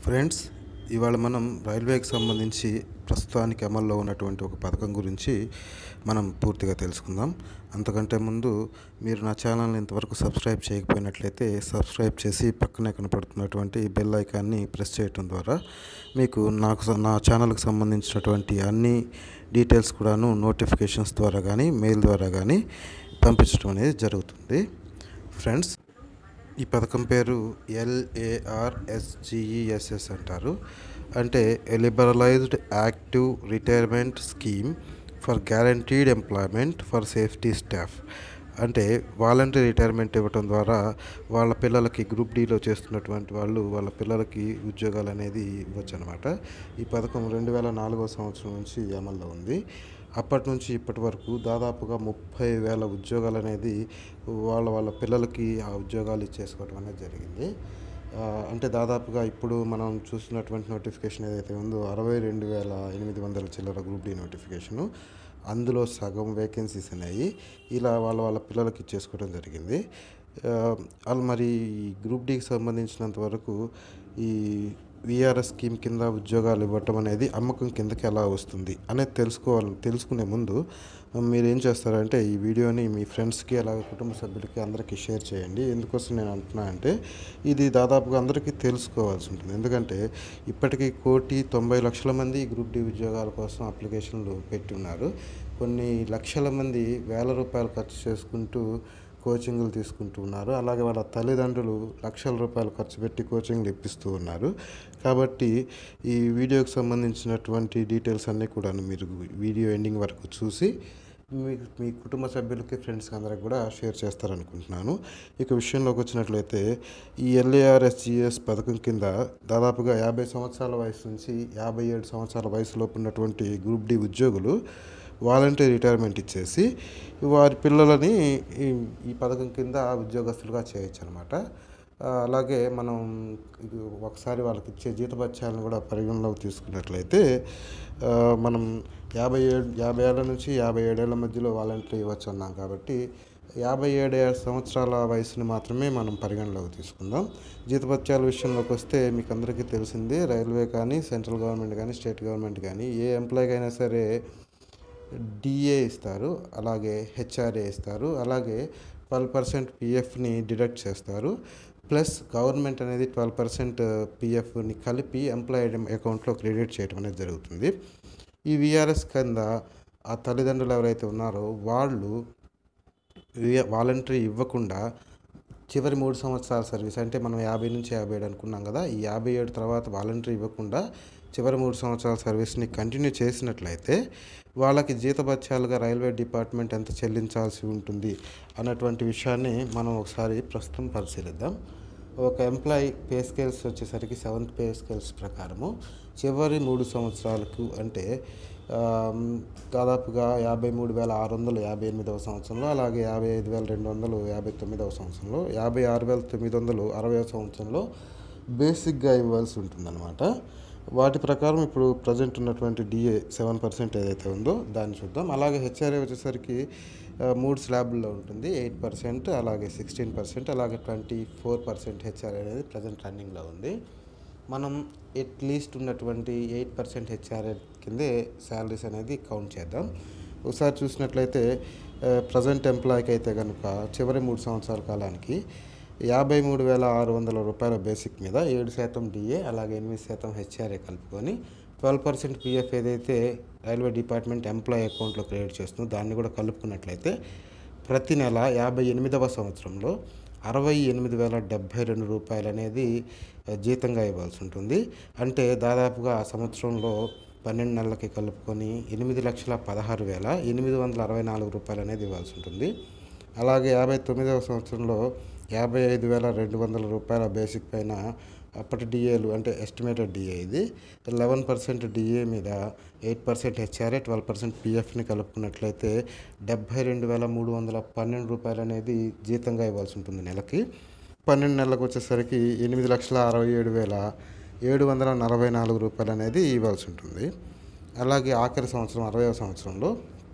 Friends, ఇవాళ మనం రైల్వేకి సంబంధించి ప్రస్తుతానికి అమల్లో ఉన్నటువంటి ఒక పథకం గురించి మనం పూర్తిగా తెలుసుకుందాం. అంతకంటే ముందు మీరు నా ఛానల్ని ఇంతవరకు సబ్స్క్రైబ్ చేయకపోయినట్లయితే సబ్స్క్రైబ్ చేసి పక్కనే కనపడుతున్నటువంటి బెల్ ఐకాన్ని ప్రెస్ చేయడం ద్వారా మీకు నా ఛానల్కి సంబంధించినటువంటి అన్ని డీటెయిల్స్ కూడాను నోటిఫికేషన్స్ ద్వారా కానీ మెయిల్ ద్వారా కానీ పంపించడం అనేది జరుగుతుంది. ఫ్రెండ్స్, ఈ పథకం పేరు LARSGESS అంటారు. అంటే liberalised active retirement scheme for guaranteed employment for safety staff. అంటే వాలంటరీ రిటైర్మెంట్ ఇవ్వటం ద్వారా వాళ్ళ పిల్లలకి గ్రూప్ డీలో చేస్తున్నటువంటి వాళ్ళు వాళ్ళ పిల్లలకి ఉద్యోగాలు అనేది ఇవ్వచ్చు అనమాట. ఈ పథకం 2004వ సంవత్సరం నుంచి అమల్లో ఉంది. అప్పటి నుంచి ఇప్పటి వరకు దాదాపుగా 30,000 ఉద్యోగాలు అనేది వాళ్ళ పిల్లలకి ఆ ఉద్యోగాలు ఇచ్చేసుకోవడం అనేది జరిగింది. అంటే దాదాపుగా ఇప్పుడు మనం చూస్తున్నటువంటి నోటిఫికేషన్ ఏదైతే ఉందో 62,800 చిల్లర గ్రూప్ డి నోటిఫికేషను, అందులో సగం వేకెన్సీస్ అనేవి ఇలా వాళ్ళ పిల్లలకి ఇచ్చేసుకోవడం జరిగింది. వాళ్ళు మరి ఈ గ్రూప్ డికి సంబంధించినంత వరకు ఈ విఆర్ఎస్ స్కీమ్ కింద ఉద్యోగాలు ఇవ్వటం అనేది అమ్మకం కిందకి ఎలా వస్తుంది అనేది తెలుసుకునే ముందు మీరు ఏం చేస్తారంటే ఈ వీడియోని మీ ఫ్రెండ్స్కి అలాగే కుటుంబ సభ్యులకి అందరికీ షేర్ చేయండి. ఎందుకోసం నేను అంటున్నా అంటే ఇది దాదాపుగా అందరికీ తెలుసుకోవాల్సి ఉంటుంది. ఎందుకంటే ఇప్పటికీ 1,90,00,000 మంది గ్రూప్ డి ఉద్యోగాల కోసం అప్లికేషన్లు పెట్టి ఉన్నారు. కొన్ని లక్షల మంది వేల రూపాయలు ఖర్చు చేసుకుంటూ కోచింగ్లు తీసుకుంటూ ఉన్నారు. అలాగే వాళ్ళ తల్లిదండ్రులు లక్షల రూపాయలు ఖర్చు పెట్టి కోచింగ్లు ఇప్పిస్తూ ఉన్నారు. కాబట్టి ఈ వీడియోకి సంబంధించినటువంటి డీటెయిల్స్ అన్నీ కూడా మీరు వీడియో ఎండింగ్ వరకు చూసి మీ కుటుంబ సభ్యులకి ఫ్రెండ్స్కి అందరికి కూడా షేర్ చేస్తారనుకుంటున్నాను. ఇక విషయంలోకి వచ్చినట్లయితే ఈ LARSGES పథకం కింద దాదాపుగా 50 సంవత్సరాల వయసు నుంచి 57 సంవత్సరాల వయసులోపు ఉన్నటువంటి గ్రూప్ డి ఉద్యోగులు వాలంటరీ రిటైర్మెంట్ ఇచ్చేసి వారి పిల్లలని ఈ పథకం కింద ఉద్యోగస్తులుగా చేయొచ్చు అనమాట. అలాగే మనం ఒకసారి వాళ్ళకి ఇచ్చే జీతభత్యాలను కూడా పరిగణలోకి తీసుకున్నట్లయితే మనం 50 ఏళ్ళ నుంచి 57 ఏళ్ళ మధ్యలో వాలంటరీ ఇవ్వచ్చు అన్నాం. కాబట్టి 57 సంవత్సరాల వయసుని మాత్రమే మనం పరిగణలోకి తీసుకుందాం. జీతభత్యాల విషయంలోకి వస్తే మీకు అందరికీ తెలిసిందే, రైల్వే కానీ సెంట్రల్ గవర్నమెంట్ కానీ స్టేట్ గవర్నమెంట్ కానీ ఏ ఎంప్లాయ్కి అయినా సరే డిఏ ఇస్తారు, అలాగే హెచ్ఆర్ఏ ఇస్తారు, అలాగే 12% పిఎఫ్ని డిడక్ట్ చేస్తారు. ప్లస్ గవర్నమెంట్ అనేది 12% పిఎఫ్ని కలిపి ఎంప్లాయీ అకౌంట్లో క్రెడిట్ చేయడం అనేది జరుగుతుంది. ఈ విఆర్ఎస్ కింద ఆ తల్లిదండ్రులు ఎవరైతే ఉన్నారో వాళ్ళు వాలంటరీ ఇవ్వకుండా చివరి 3 సంవత్సరాల సర్వీస్, అంటే మనం 50 నుంచి 57 అనుకున్నాం కదా, ఈ 57 తర్వాత వాలంటరీ ఇవ్వకుండా చివరి 3 సంవత్సరాల సర్వీస్ని కంటిన్యూ చేసినట్లయితే వాళ్ళకి జీతభత్యాలుగా రైల్వే డిపార్ట్మెంట్ ఎంత చెల్లించాల్సి ఉంటుంది అన్నటువంటి విషయాన్ని మనం ఒకసారి ప్రస్తుతం పరిశీలిద్దాం. ఒక ఎంప్లాయీ పే స్కేల్స్ వచ్చేసరికి 7th పే స్కేల్స్ ప్రకారము చివరి 3 సంవత్సరాలకు అంటే దాదాపుగా 53,600 58వ సంవత్సరంలో, అలాగే 55,200 59వ సంవత్సరంలో, 56,900 60వ సంవత్సరంలో బేసిక్గా ఇవ్వాల్సి ఉంటుందన్నమాట. వాటి ప్రకారం ఇప్పుడు ప్రజెంట్ ఉన్నటువంటి డిఏ 7% ఏదైతే ఉందో దాన్ని చూద్దాం. అలాగే హెచ్ఆర్ఏ వచ్చేసరికి 3 స్లాబ్ల్లో ఉంటుంది. 8%, అలాగే 16%, అలాగే 24% హెచ్ఆర్ఏ అనేది ప్రజెంట్ రన్నింగ్లో ఉంది. మనం అట్లీస్ట్ ఉన్నటువంటి 8% హెచ్ఆర్ఏ కిందే శాలరీస్ అనేది కౌంట్ చేద్దాం. ఒకసారి చూసినట్లయితే ప్రజెంట్ ఎంప్లాయ్కి అయితే కనుక చివరి 3 సంవత్సరాల కాలానికి 53,600 రూపాయల బేసిక్ మీద 7% డిఏ, అలాగే 8% హెచ్ఆర్ఏ కలుపుకొని 12% పిఎఫ్ ఏదైతే రైల్వే డిపార్ట్మెంట్ ఎంప్లాయీ అకౌంట్లో క్రెడిట్ చేస్తుందో దాన్ని కూడా కలుపుకున్నట్లయితే ప్రతి నెల 58వ సంవత్సరంలో 68,072 రూపాయలు అనేది జీతంగా ఇవ్వాల్సి ఉంటుంది. అంటే దాదాపుగా ఆ సంవత్సరంలో 12 నెలలకి కలుపుకొని 8,16,864 రూపాయలు అనేది ఇవ్వాల్సి ఉంటుంది. అలాగే 59వ సంవత్సరంలో 55,200 రూపాయల బేసిక్ పైన అప్పటి డిఏలు అంటే ఎస్టిమేటెడ్ డిఏ ఇది 11% డిఏ మీద 8% హెచ్ఆర్ఏ 12% పిఎఫ్ని కలుపుకున్నట్లయితే 72,312 రూపాయలు అనేది జీతంగా ఇవ్వాల్సి ఉంటుంది నెలకి. 12 నెలలకు వచ్చేసరికి 8,67,744 రూపాయలు అనేది ఇవ్వాల్సి ఉంటుంది. అలాగే ఆఖరి సంవత్సరం 60వ సంవత్సరంలో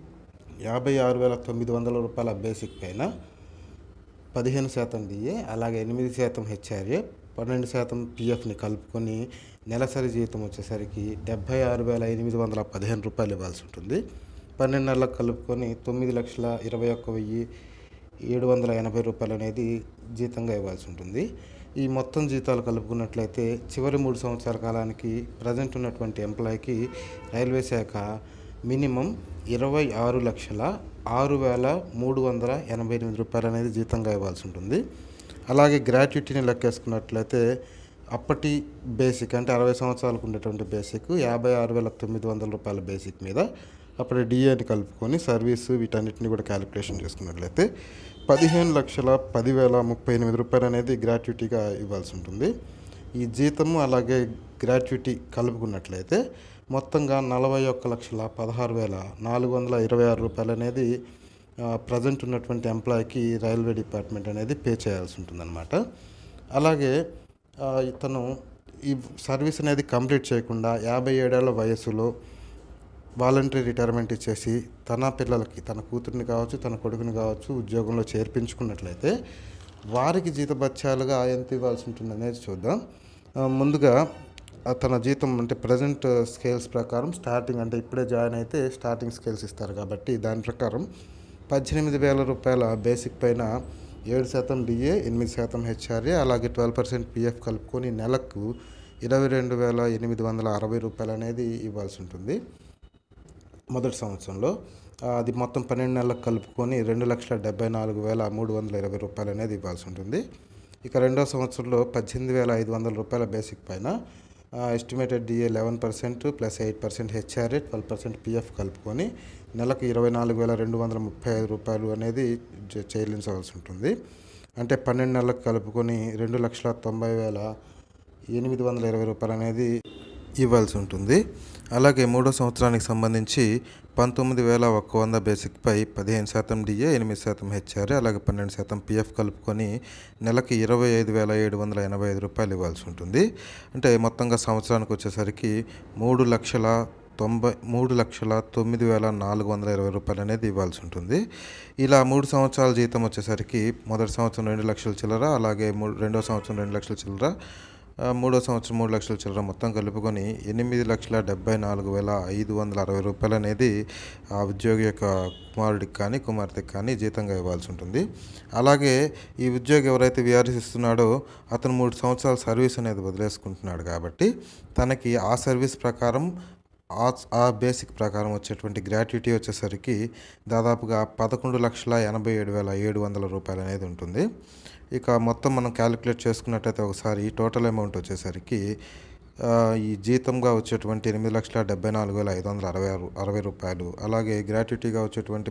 56,900 రూపాయల బేసిక్ పైన 15% డిఏ, అలాగే 8% హెచ్ఆర్ఏ 12% పిఎఫ్ని కలుపుకొని నెలసరి జీతం వచ్చేసరికి 76,815 రూపాయలు ఇవ్వాల్సి ఉంటుంది. 12 నెలలకు కలుపుకొని 9,21,780 రూపాయలు అనేది జీతంగా ఇవ్వాల్సి ఉంటుంది. ఈ మొత్తం జీతాలు కలుపుకున్నట్లయితే చివరి 3 సంవత్సరాల కాలానికి ప్రజెంట్ ఉన్నటువంటి ఎంప్లాయీకి రైల్వే శాఖ మినిమం 26,06,388 రూపాయలు అనేది జీతంగా ఇవ్వాల్సి ఉంటుంది. అలాగే గ్రాట్యుటీని లెక్కేసుకున్నట్లయితే అప్పటి బేసిక్ అంటే 60 సంవత్సరాలకు ఉండేటువంటి బేసిక్ 56,900 రూపాయల బేసిక్ మీద అప్పటి డిఏని కలుపుకొని సర్వీసు వీటన్నిటిని కూడా క్యాలిక్యులేషన్ చేసుకున్నట్లయితే 15,10,10,38 రూపాయలు అనేది గ్రాట్యుటీగా ఇవ్వాల్సి ఉంటుంది. ఈ జీతము అలాగే గ్రాట్యుటీ కలుపుకున్నట్లయితే మొత్తంగా 41,16,426 రూపాయలు అనేది ప్రజెంట్ ఉన్నటువంటి ఎంప్లాయీకి రైల్వే డిపార్ట్మెంట్ అనేది పే చేయాల్సి ఉంటుందన్నమాట. అలాగే ఇతను ఈ సర్వీస్ అనేది కంప్లీట్ చేయకుండా 57 ఏళ్ల వయసులో వాలంటరీ రిటైర్మెంట్ ఇచ్చేసి తన పిల్లలకి తన కూతురిని కావచ్చు తన కొడుకుని కావచ్చు ఉద్యోగంలో చేర్పించుకున్నట్లయితే వారికి జీతభత్యాలుగా ఎంత ఇవ్వాల్సి ఉంటుంది అనేది చూద్దాం. ముందుగా తన జీతం అంటే ప్రజెంట్ స్కేల్స్ ప్రకారం స్టార్టింగ్ అంటే ఇప్పుడే జాయిన్ అయితే స్టార్టింగ్ స్కేల్స్ ఇస్తారు కాబట్టి దాని ప్రకారం 18,000 రూపాయల బేసిక్ పైన 7% డిఏ 8% హెచ్ఆర్ఏ అలాగే 12% పిఎఫ్ కలుపుకొని నెలకు 22,860 రూపాయలు అనేది ఇవ్వాల్సి ఉంటుంది మొదటి సంవత్సరంలో. అది మొత్తం 12 నెలలకు కలుపుకొని 2,74,320 రూపాయలు అనేది ఇవ్వాల్సి ఉంటుంది. ఇక రెండో సంవత్సరంలో 18,500 రూపాయల బేసిక్ పైన estimated DA 11% plus 8% HRA 12% PF కలుపుకొని నెలకు 24,235 రూపాయలు అనేది చెల్లించవలసి ఉంటుంది. అంటే 12 నెలలకు కలుపుకొని 2,90,820 రూపాయలు అనేది ఇవ్వాల్సి ఉంటుంది. అలాగే మూడో సంవత్సరానికి సంబంధించి 19,100 బేసిక్పై 15% డిఏ 8% హెచ్ఆర్ఏ అలాగే 12% పిఎఫ్ కలుపుకొని నెలకి 25,785 రూపాయలు ఇవ్వాల్సి ఉంటుంది. అంటే మొత్తంగా సంవత్సరానికి వచ్చేసరికి 3,09,420 రూపాయలు అనేది ఇవ్వాల్సి ఉంటుంది. ఇలా 3 సంవత్సరాల జీతం వచ్చేసరికి మొదటి సంవత్సరం 2 లక్షల చిల్లర అలాగే రెండో సంవత్సరం 2 లక్షల చిల్లర మూడో సంవత్సరం 3 లక్షల చిల్లర మొత్తం కలుపుకొని 8,74,560 రూపాయలు అనేది ఆ ఉద్యోగి యొక్క కుమారుడికి కానీ కుమార్తెకి కానీ జీతంగా ఇవ్వాల్సి ఉంటుంది. అలాగే ఈ ఉద్యోగి ఎవరైతే విఆర్ఎస్ ఇస్తున్నాడో అతను 3 సంవత్సరాల సర్వీస్ అనేది వదిలేసుకుంటున్నాడు కాబట్టి తనకి ఆ సర్వీస్ ప్రకారం ఆ బేసిక్ ప్రకారం వచ్చేటువంటి గ్రాట్యుటీ వచ్చేసరికి దాదాపుగా 11,87,700 రూపాయలు అనేది ఉంటుంది. ఇక మొత్తం మనం క్యాలిక్యులేట్ చేసుకున్నట్టయితే ఒకసారి టోటల్ అమౌంట్ వచ్చేసరికి ఈ జీతంగా వచ్చేటువంటి 8,74,560 రూపాయలు అలాగే గ్రాట్యుటీగా వచ్చేటువంటి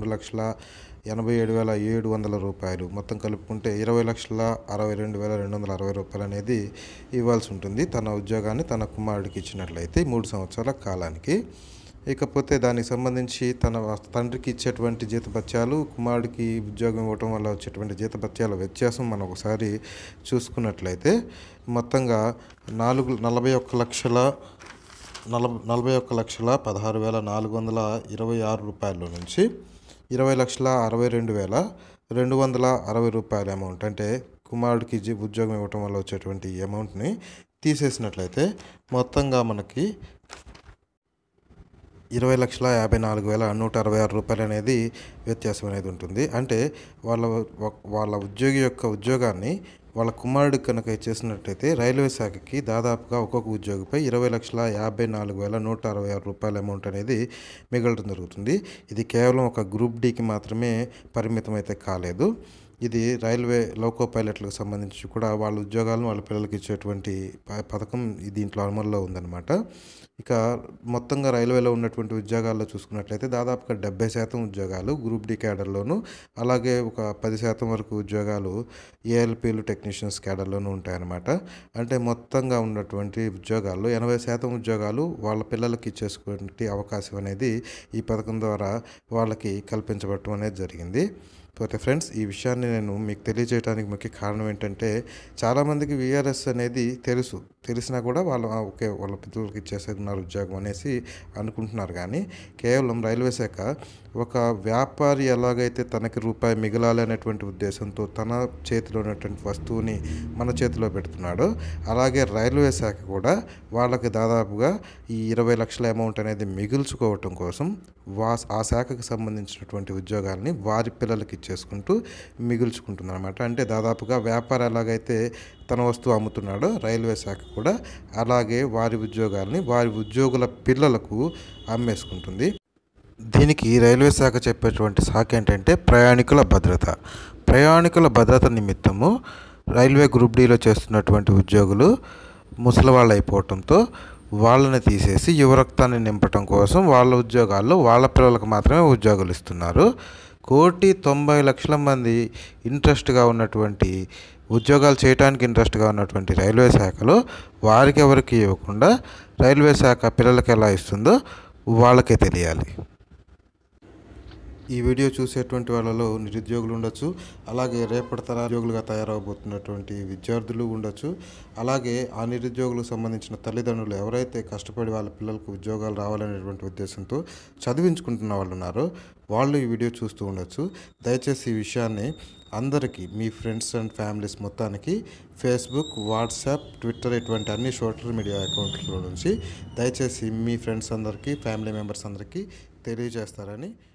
11,87,700 రూపాయలు మొత్తం కలుపుకుంటే 20,62,260 రూపాయలు అనేది ఇవ్వాల్సి ఉంటుంది తన ఉద్యోగాన్ని తన కుమారుడికి ఇచ్చినట్లయితే 3 సంవత్సరాల కాలానికి. ఇకపోతే దానికి సంబంధించి తన తండ్రికి ఇచ్చేటువంటి జీతభత్యాలు కుమారుడికి ఉద్యోగం ఇవ్వటం వల్ల వచ్చేటువంటి జీతభత్యాల వ్యత్యాసం మనం ఒకసారి చూసుకున్నట్లయితే మొత్తంగా 41,16,426 రూపాయల నుంచి 20,62,260 రూపాయల అమౌంట్ అంటే కుమారుడికి ఉద్యోగం ఇవ్వటం వల్ల వచ్చేటువంటి ఈ అమౌంట్ని తీసేసినట్లయితే మొత్తంగా మనకి 20,54,166 రూపాయలు అనేది వ్యత్యాసం అనేది ఉంటుంది. అంటే వాళ్ళ ఉద్యోగి యొక్క ఉద్యోగాన్ని వాళ్ళ కుమారుడికి కనుక ఇచ్చేసినట్టయితే రైల్వే శాఖకి దాదాపుగా ఒక్కొక్క ఉద్యోగిపై 20,54,166 రూపాయల అమౌంట్ అనేది మిగలడం జరుగుతుంది. ఇది కేవలం ఒక గ్రూప్ డికి మాత్రమే పరిమితం అయితే కాలేదు. ఇది రైల్వే లోకో పైలట్లకు సంబంధించి కూడా వాళ్ళ ఉద్యోగాలను వాళ్ళ పిల్లలకి ఇచ్చేటువంటి పథకం దీంట్లో అమల్లో ఉందన్నమాట. ఇక మొత్తంగా రైల్వేలో ఉన్నటువంటి ఉద్యోగాల్లో చూసుకున్నట్లయితే దాదాపుగా 70% ఉద్యోగాలు గ్రూప్ డి క్యాడర్లోను అలాగే ఒక 10% వరకు ఉద్యోగాలు ఏఎల్పీలు టెక్నీషియన్స్ క్యాడర్లోనూ ఉంటాయన్నమాట. అంటే మొత్తంగా ఉన్నటువంటి ఉద్యోగాల్లో 80% ఉద్యోగాలు వాళ్ళ పిల్లలకి ఇచ్చేసుకునే అవకాశం అనేది ఈ పథకం ద్వారా వాళ్ళకి కల్పించబడటం అనేది జరిగింది. పోతే ఫ్రెండ్స్, ఈ విషయాన్ని నేను మీకు తెలియజేయడానికి ముఖ్య కారణం ఏంటంటే, చాలామందికి వీఆర్ఎస్ అనేది తెలిసినా కూడా ఓకే, వాళ్ళ పిల్లలకి ఇచ్చేస్తున్నారు ఉద్యోగం అనేసి అనుకుంటున్నారు. కానీ కేవలం రైల్వే శాఖ ఒక వ్యాపారి ఎలాగైతే తనకి రూపాయి మిగలాలి అనేటువంటి ఉద్దేశంతో తన చేతిలో ఉన్నటువంటి వస్తువుని మన చేతిలో పెడుతున్నాడో, అలాగే రైల్వే శాఖ కూడా వాళ్ళకి దాదాపుగా ఈ 20 లక్షల అమౌంట్ అనేది మిగుల్చుకోవటం కోసం ఆ శాఖకు సంబంధించినటువంటి ఉద్యోగాల్ని వారి పిల్లలకి ఇచ్చేసుకుంటూ మిగుల్చుకుంటుంది అనమాట. అంటే దాదాపుగా వ్యాపారం ఎలాగైతే తన వస్తువు అమ్ముతున్నాడో, రైల్వే శాఖ కూడా అలాగే వారి ఉద్యోగాల్ని వారి ఉద్యోగుల పిల్లలకు అమ్మేసుకుంటుంది. దీనికి రైల్వే శాఖ చెప్పేటువంటి సాకు ఏంటంటే ప్రయాణికుల భద్రత నిమిత్తము రైల్వే గ్రూప్ డీలో చేస్తున్నటువంటి ఉద్యోగులు ముసలివాళ్ళు అయిపోవటంతో వాళ్ళని తీసేసి యువరక్తాన్ని నింపటం కోసం వాళ్ళ ఉద్యోగాల్లో వాళ్ళ పిల్లలకు మాత్రమే ఉద్యోగాలు ఇస్తున్నారు. 1,90,00,000 మంది ఇంట్రెస్ట్గా ఉన్నటువంటి ఉద్యోగాలు చేయడానికి ఇంట్రెస్ట్గా ఉన్నటువంటి రైల్వే శాఖలో వారికి ఎవరికి ఇవ్వకుండా రైల్వే శాఖ పిల్లలకి ఎలా ఇస్తుందో వాళ్ళకే తెలియాలి. ఈ వీడియో చూసేటువంటి వాళ్ళలో నిరుద్యోగులు ఉండొచ్చు, అలాగే రేపటి తర ఉద్యోగులుగా తయారవబోతున్నటువంటి విద్యార్థులు ఉండొచ్చు, అలాగే ఆ నిరుద్యోగులకు సంబంధించిన తల్లిదండ్రులు ఎవరైతే కష్టపడి వాళ్ళ పిల్లలకు ఉద్యోగాలు రావాలనేటువంటి ఉద్దేశంతో చదివించుకుంటున్న వాళ్ళు ఉన్నారో వాళ్ళు ఈ వీడియో చూస్తూ ఉండొచ్చు. దయచేసి ఈ విషయాన్ని అందరికీ, మీ ఫ్రెండ్స్ అండ్ ఫ్యామిలీస్ మొత్తానికి ఫేస్బుక్, వాట్సాప్, ట్విట్టర్ ఇటువంటి అన్ని సోషల్ మీడియా అకౌంట్ల నుంచి దయచేసి మీ ఫ్రెండ్స్ అందరికీ, ఫ్యామిలీ మెంబర్స్ అందరికీ తెలియజేస్తారని